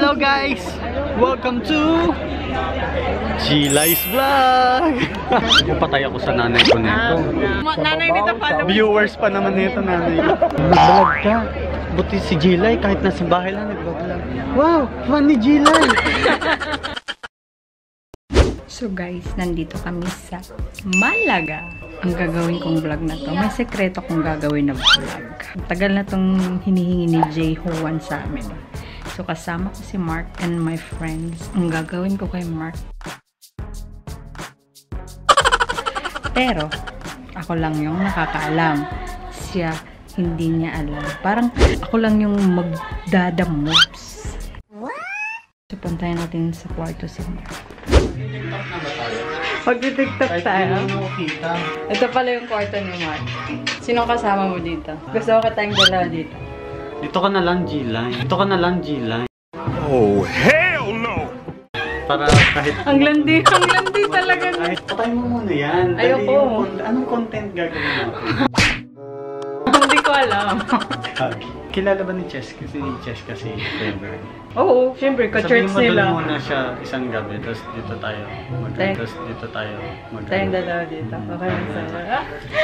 Hello guys! Welcome to Gilai's Vlog! Patay ako sa nanay ko nito. Nanay nito pa. Viewers pa naman nito nanay. Nag-vlog ka. Buti si Gilai kahit nasa bahay lang nag-vlog. Wow! Fan ni Gilai! So guys, nandito kami sa Malaga. Ang gagawin kong vlog na to, may sekreto kong gagawin na vlog. Tagal na tong hinihingi ni Jay Juan sa amin. So kasama ko si Mark and my friends. Ang gagawin ko kay Mark. Pero, ako lang yung nakakaalam. Siya, hindi niya alam. Parang ako lang yung magdadamoves. So puntayin natin sa kwarto si Mark. Pag-tiktok tayo. Ito pala yung kwarto ni Mark. Sinong kasama mo dito? Gusto ko tayong dalawa dito. Dito ka na lang, Gilai. Dito ka na lang, Gilai. Oh, hell no! Para kahit... Ang landi talaga. Kahit patay mo muna yan. Ayoko. Anong content gagawin natin? Hindi ko alam. Kilala ba ni Cheska? Si Cheska si Trevor. Oo, syempre, ka-church sabihin mo nila. doon muna siya isang gabi, tapos dito tayo. Tapos dito tayo. Tayong dalawa dito. Okay lang sa'yo.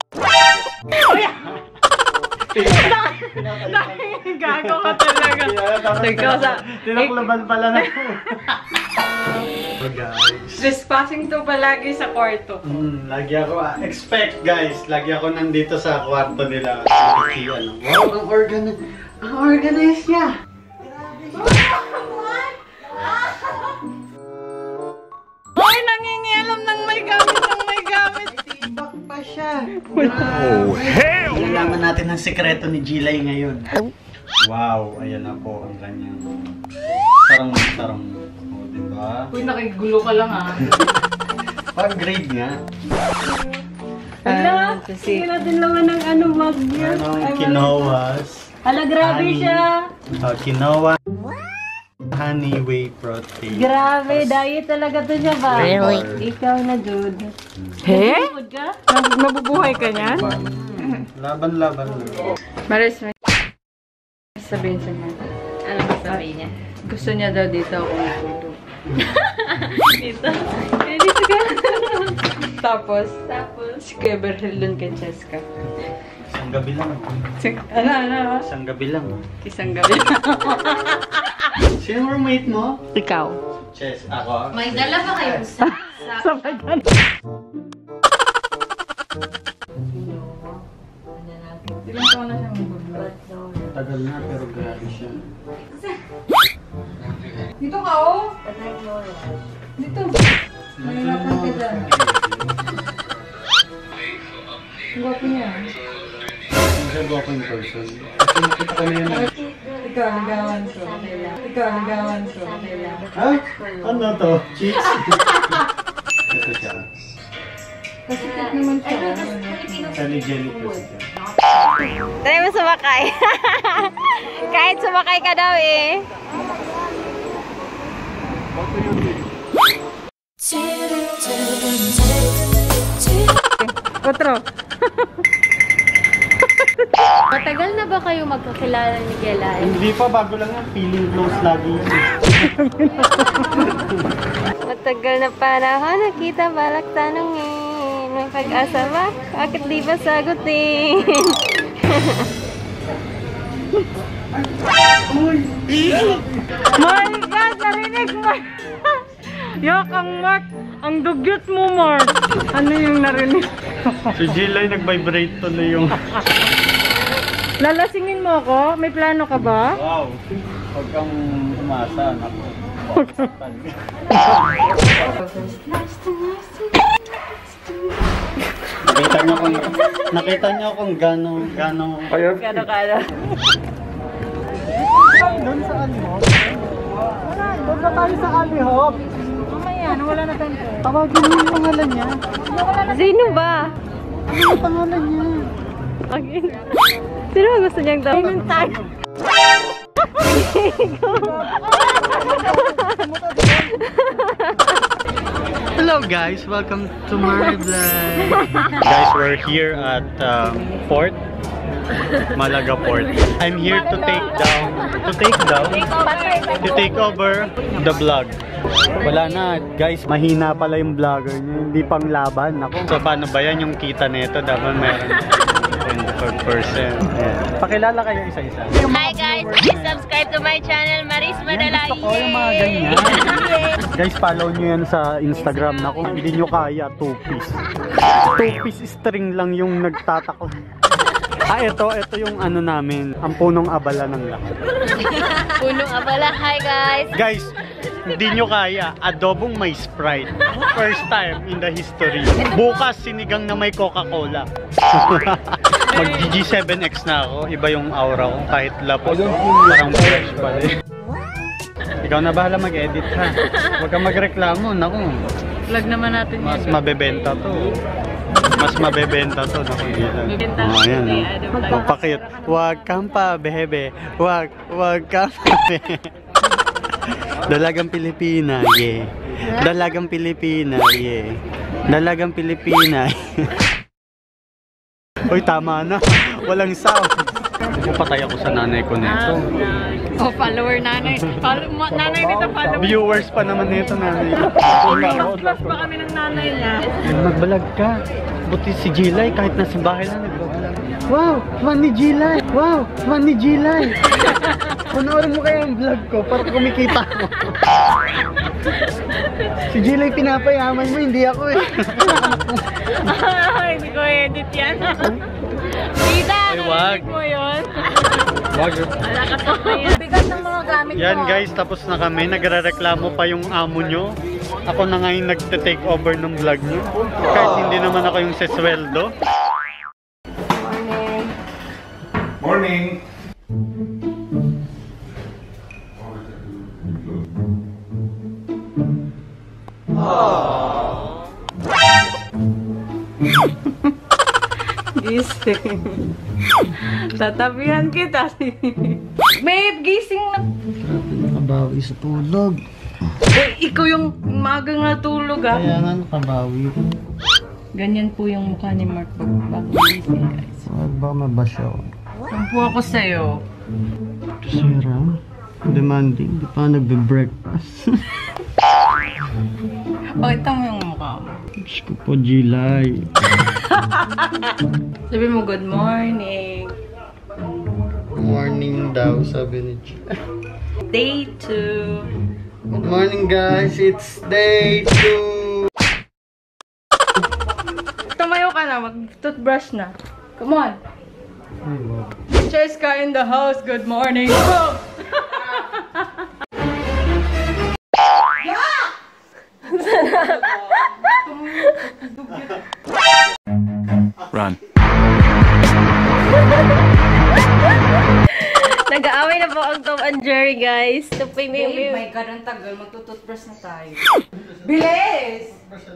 Gago ka talaga. Tinaklaban pala na ako. Guys. Trespassing to palagi sa kwarto. Lagi ako, expect guys, lagi ako nandito sa kwarto nila. Wow, ang organized niya. Ay, nangingialam ng may gamit. Tibak pa siya. Oh, hell no! Nalaman natin ang sekreto ni Gilai ngayon. Wow, ayan na po ang kanyang sarang. O, diba? Uy, nakigulo ka lang ah. Pag-grade nga. Hala, wala din naman ng mug yun. Quinoas. Hala, grabe Honey. siya. Quinoa. Honey whey protein. Grabe, diet talaga to siya ba? Really? Ikaw na, dude. He? Ka? Nabubuhay ka niyan? Laban. Maris, may sabihin sa mga. Ano ba sabihin niya? Gusto niya daw dito ako matulog. Dito? Dito ka? Tapos, si Kuya Berhel dun kay Cheska. Isang gabi lang. Ano? Isang gabi lang. Isang gabi. Sino roommate mo? Ikaw. Chess. Ako? May dala ba kayo sa Sabayan. Ilang taon na siya mag-vlog? Tagal na pero grabe siya. Dito ka, oh! Dito. Mahirapan ka dyan. Ang gwapo niya. Hindi siya gwapo in person. Kasi nakita ko na yun. Ikaw, ligawan ko. Ha? Ano to? Cheats? Ito siya. Kasi cute naman siya. Jelly po siya. Try mo sumakay. Kahit sumakay ka daw eh. Otro. Matagal na ba kayo magkakilala ni Gilai? Hindi pa, bago lang yan. Feeling close lagi yun. Matagal na panahon, nakita balak tanongin. May pag-asa ba? Bakit di ba sagutin? My God! Narinig mo! Yak ang Mark! Ang dugyot mo, Mark! Ano yung narinig? Si Gilai nag-vibrate to na yung... Lalasingin mo ako? May plano ka ba? Wow! Huwag kang umasa. Naku. Nakita niyo kung gano'ng... Kano-kano. Doon sa Alihop? Doon na tayo sa Alihop. Mamaya, wala na tayo. Tawagin mo yung pangalan niya. Sino ba? Ano yung pangalan niya? Okay. Sino ba gusto niyang daw? Ayun tayo. Hello guys, welcome to my vlog. Guys, we're here at Port Malaga Port. I'm here to take down To take daw? To take over the vlog. Wala na, guys. Mahina pala yung vlogger niya. Hindi pang laban. Ako. So, paano ba yan yung kita nito? Dapat meron 24%. Pakilala kayo isa-isa. Hi guys, please subscribe to my channel, Maris Madalay. Gusto ko yung mga ganyan. Guys, follow nyo yan sa Instagram na kung hindi nyo kaya, 2-piece. 2-piece string lang yung nagtatakot. Ito yung ano namin, ang punong abala ng lahat. Punong abala, hi guys. Guys, hindi nyo kaya, adobong may Sprite. First time in the history. Bukas, sinigang na may Coca-Cola. Mag-G7X na ako. Iba yung aura ko. Kahit lapos, parang fresh pa rin. Ikaw na bahala mag-edit ha. Huwag kang magreklamo. Naku, Vlog naman natin mas mabebenta to. Mas mabebenta to. Naku, dito. Ayan. Magpakit. Huwag kang pa, bebe. Huwag kang pa, bebe. Dalagang Pilipina, yeah. Dalagang Pilipina, yeah. Dalagang Pilipina. Uy, tama na. Walang sound. Patay ako sa nanay ko nito. Oh, follower nanay. Nanay nito, follower. Viewers pa naman nito, nanay. Plus pa kami ng nanay niya. Magbalag ka. Buti si Gilay, kahit nasa bahay lang nagbabalag. Wow! Man ni Gilay! Wow! Man ni Gilay! Panoorin mo kaya ang vlog ko para kumikita mo. Si Gilay pinapayaman mo, hindi ako eh. Hindi ko edit yan. Tita, wag. mo yun? Wag. Wala ka to. Bigat ng mga gamit ko. Yan guys, tapos na kami. Nagre-reklamo pa yung amo nyo. Ako na nga yung nagte-take over ng vlog nyo. Kahit hindi naman ako yung sesweldo. Morning. Gising. Tatabihan kita. Babe, gising na. Nakabawi sa tulog. Ikaw yung magang natulog ah. Kaya nga nakabawi ko. Ganyan po yung mukha ni Mark pag gising guys. Wag ba mabasyaw? Sampu ako sa'yo. Sira. Demanding. Di pa nagbe-breakfast. Pakita mo yung mukha mo. Diyos ko po, Gilay. Sabi mo, good morning. Morning daw, sabi ni Gilay. Day 2. Good morning guys, it's day 2. Tumayo ka na, mag-toothbrush na. Come on. Cheska in the house, good morning. Run. Nag-aaway na po ang Tom and Jerry, guys. Tupay may Babe, my God, ang tagal. Magtutoothbrush na tayo. Bilis!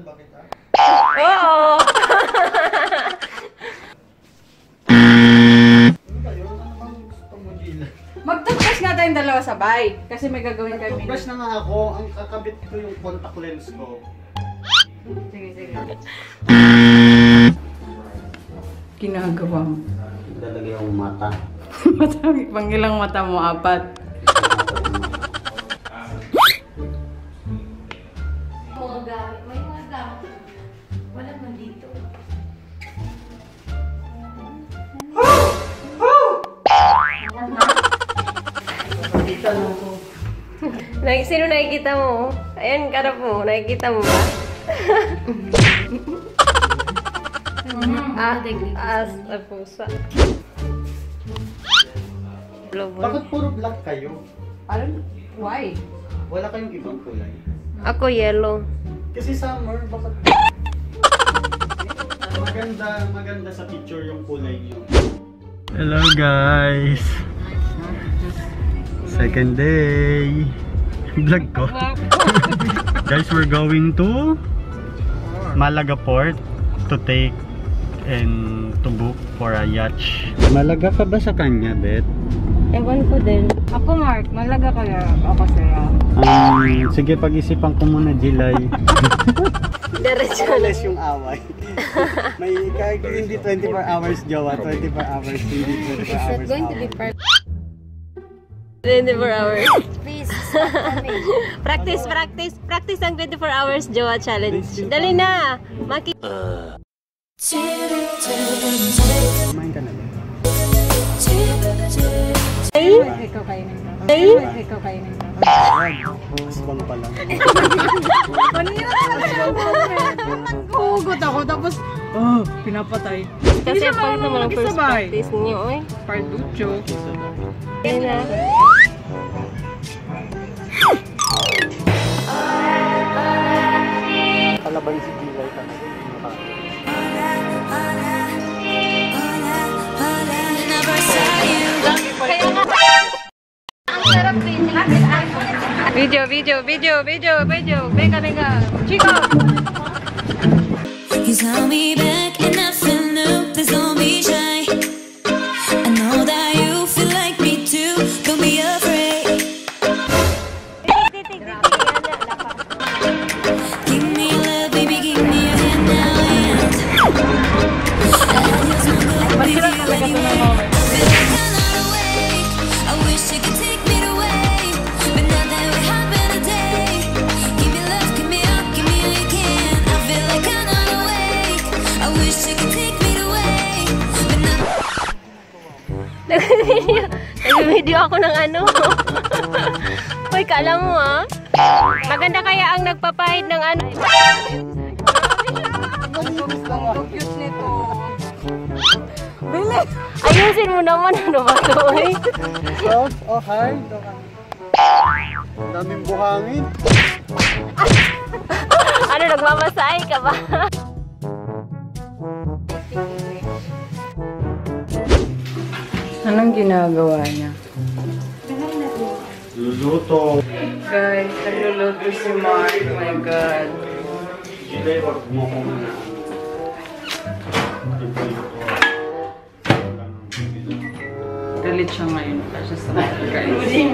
Oo! Mag-toothbrush nga tayong dalawa sabay. Kasi may gagawin kami. Brush na nga ako, ang kakabit ko yung contact lens ko. Sige, sige. Ginagawa mo. Lalagay ang mata. Pangilang mata mo, 4. Mga gamit. May mga gamit. Wala man dito. Sino nakikita mo? Ayan, karap mo. Nakikita mo ba? As a pusa. Bakit puro black kayo? Parang, why? Wala kayong ibang kulay? Ako yellow. Kasi summer, bakit? Maganda sa picture yung kulay niyo. Hello guys! Second day! Vlog ko. Guys, we're going to Malaga Port to take and to book for a yacht. Malaga ka ba sa kanya, Bet? Ewan ko din. Ako, Mark. Malaga kaya ako sa'yo. Sige, pag-isipan ko muna, Gilay. Diretso na. Less yung away. May kahit hindi 24 hours jowa, 24 hours hindi 24 hours away. 24 hours. Please. Practice ang 24 hours Jowa Challenge. Dali na! Maki... Kumain ka na ba? Ikaw kainin ka. Ikaw kainin ka. Asbang pa lang. Kanina naghugot ako tapos pinapatay. Kasi pag naman ang first mag-isabay. practice niyo, oy. Parducho. Ayun na. Kalaban si Gilay ka na. Video. Beka. Chico! You saw me back and I feel new, please don't be shy. I know that you feel like me too, don't be afraid. Give me your love, baby, give me your hand now, and I feel so good with you anyway. I feel like I'm not awake, I wish you could take me away, but now that we happen today. Give me love, give me up, give me all you can. I feel like I'm not awake, I wish you could take me away, but now. Nag-video ako ng ano. Hoy, kala mo ah. Maganda kaya ang nagpapahid ng ano. Cute nito. Ayusin mo naman ano ba ito eh. Oh, hi. Ang daming buhangin. Ano, nagmamasahe ka ba? Anong ginagawa niya? Luluto. Guys, nagluluto si Mark. Oh my God. Gilay, wag mo ko muna. Galit siya ngayon. Kasi sa mga guys.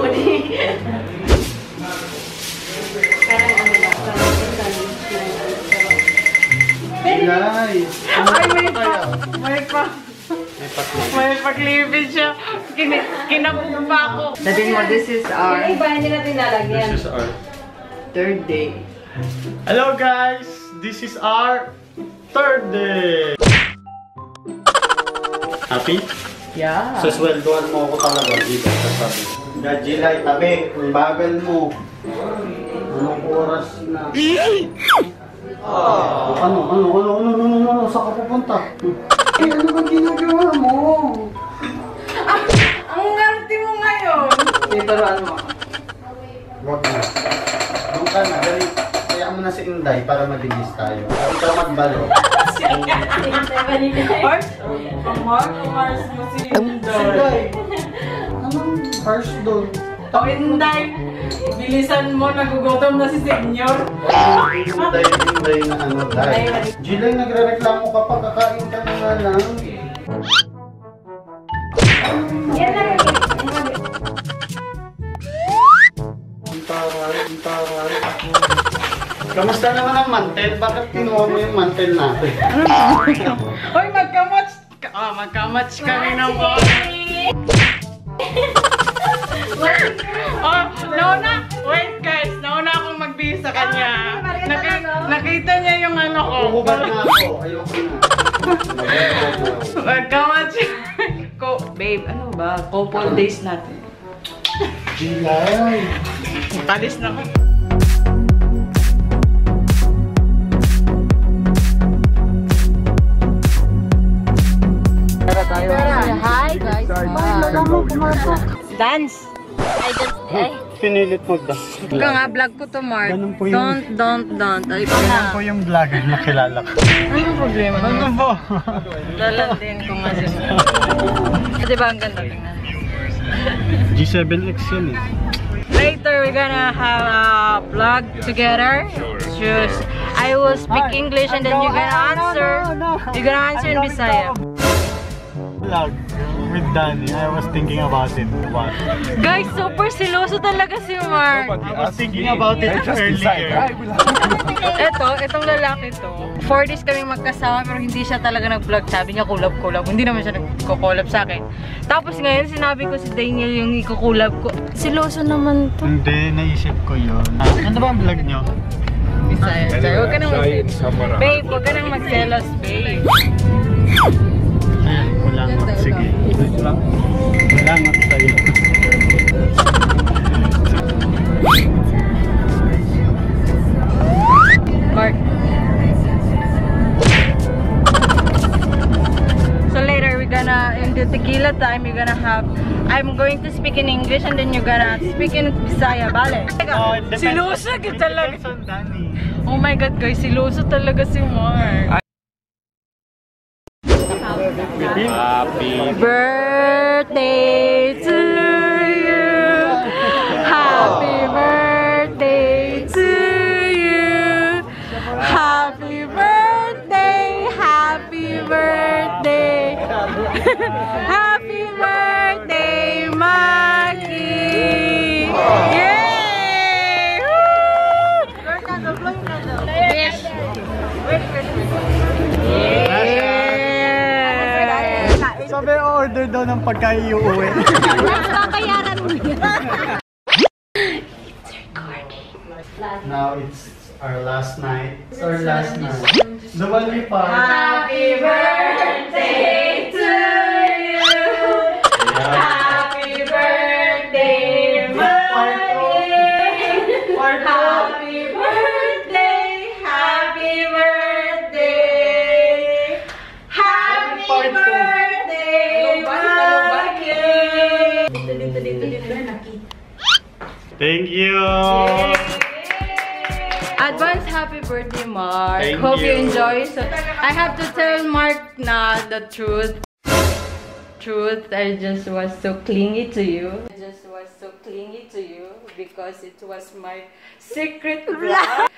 Gilay. May paglibid siya. Kinabog pa ako. Sabi mo, this is our This is our... third day. Hello guys! This is our third day! Happy? Yeah. Sasweldohan mo ako talaga dito sa tabi. Gilay, tabi. Ang bagal mo. Anong oras na? Ano? Saan ka pupunta? Ano ba ginagawa mo? Ang ngarte mo ngayon. Ituruan mo. Wag na. Doon ka na. Dali. Kaya mo na si Inday para mabilis tayo. Huwag ka magbalo. Mark? Mars mo si Inday! Anong harsh doon? O Inday, bilisan mo, nagugutom na si Senyor. Inday na ano, Day. Gilay, nagre-reklamo kapag kakain ka na nga lang. Ang taray. Kamusta naman ang mantel? Bakit kinuha mo yung mantel natin? Hoy, magkamatch kami ng body. Wait guys, nauna akong magbihis sa kanya. Nakita niya yung ano ko. Uhubad na ako. Ayoko na. Magkamatch. Babe, ano ba? Couple days natin. Gilay. Palis na ko. Hi guys. Dance. Pinilit mag-dance. Ika nga, vlog ko to, Mark. Ganun po yung... Don't. Ay, Ganun po yung vlogger na kilala ko. anong problema? Ano po? Lalandin ko nga siya. Diba ang ganda tingnan? G7X yun eh. Later, we're gonna have a vlog together. Just, I will speak English and then you're gonna answer. You're gonna answer in Bisaya. Vlog with Danny. I was thinking about it. What? Guys, super siloso talaga si Mark. I was thinking about it earlier. Itong lalaki to. 4 days kami magkasama pero hindi siya talaga nag-vlog. Sabi niya kulab-kulab. Hindi naman siya magko-collab sa akin. Tapos ngayon, sinabi ko si Daniel yung ikukulab ko. Siloso naman to. Hindi, naisip ko yun. Ano ba ang vlog nyo? Bisaya. Huwag ka nang mag-selos. Babe, huwag ka nang mag-selos, babe. Ayan, kulangot. Sige. Kulangot sa'yo. Mark. So later, we're gonna, in the tequila time, you're gonna have, I'm going to speak in English and then you're gonna speak in Bisaya, bale? Siloso ka talaga. Oh my God, guys, siloso talaga si Mark. Happy Birthday to you. Happy birthday to you. Happy birthday. Happy birthday. Happy birthday, Maki. Yay! Sabi, order daw ng pagkain uuwi. Kakayaran mo yan. Now it's our last night. It's our last night. The one we found. Happy birthday to you. Happy birthday, Maki. Happy birthday. Happy birthday. Happy birthday, Maki. Thank you. Advance happy birthday, Mark. Thank Hope you you. enjoy. So I have to tell Mark na the truth. I just was so clingy to you. Because it was my secret vlog.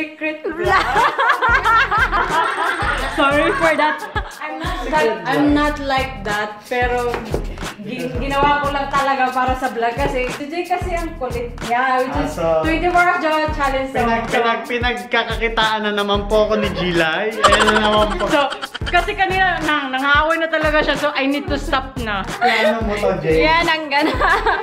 Sorry for that. I'm not like that. Pero ginawa ko lang talaga para sa vlog kasi today kasi ang kulit niya. Which is 24 hours jowa challenge. Pinagkakakitaan na naman po ako ni Gilay. Ayan na naman po. So, kasi kanina nanghaway na talaga siya. So, I need to stop na. Plano mo to, Jay? Yan ang gana.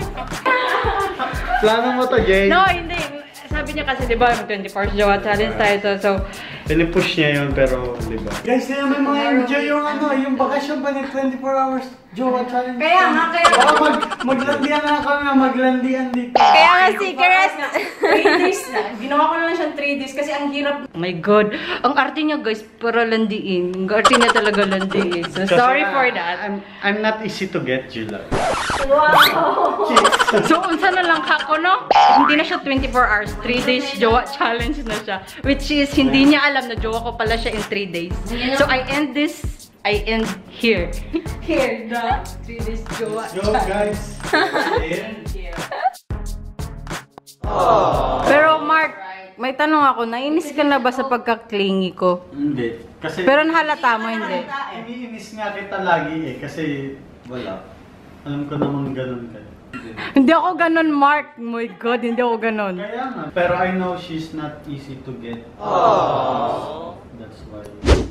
Plano mo to, Jay? No, hindi. Sabi niya kasi, di ba, 24 hours jowa challenge tayo. So, pinipush niya yun, pero, di ba? Guys, kaya may mga enjoy yung yung bakasyon pa ni 24 hours jowa challenge. Kaya nga, maglandian na kami, maglandian dito. Kaya nga secret. 3 days na. Ginawa ko na lang siyang 3 days kasi ang hirap. Oh my God. Ang arte niya, guys, para landiin. Ang arte niya talaga landiin. So, sorry for that. I'm not easy to get, Gila. Wow! So, unsa na lang kako, no? Hindi na siya 24 hours. 3 days jowa challenge na siya. Which is, hindi niya alam na jowa ko pala siya in 3 days. So, I end here. Here, the 3 days jowa challenge. Guys. Pero, Mark, may tanong ako, nainis ka na ba sa pagka-clingy ko? Hindi. Kasi, Pero nahalata mo, hindi. iniinis nga kita lagi kasi wala. Alam ko naman ganun ka. Hindi ako ganon, Mark. Oh my God, hindi ako ganon. Kaya nga. Pero I know she's not easy to get. That's why.